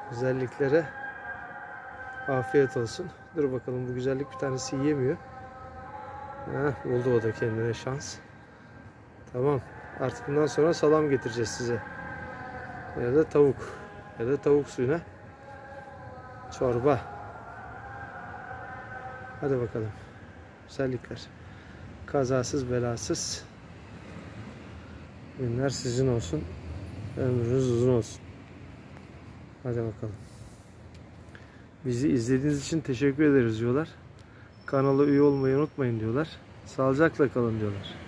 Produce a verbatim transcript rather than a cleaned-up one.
Güzelliklere afiyet olsun. Dur bakalım, bu güzellik bir tanesi yiyemiyor. Heh, buldu o da kendine şans. Tamam. Artık bundan sonra salam getireceğiz size. Ya da tavuk. Ya da tavuk suyuna çorba. Hadi bakalım. Güzellikler. Kazasız belasız günler sizin olsun. Ömrünüz uzun olsun. Hadi bakalım. Bizi izlediğiniz için teşekkür ederiz diyorlar. Kanala üye olmayı unutmayın diyorlar. Sağlıcakla kalın diyorlar.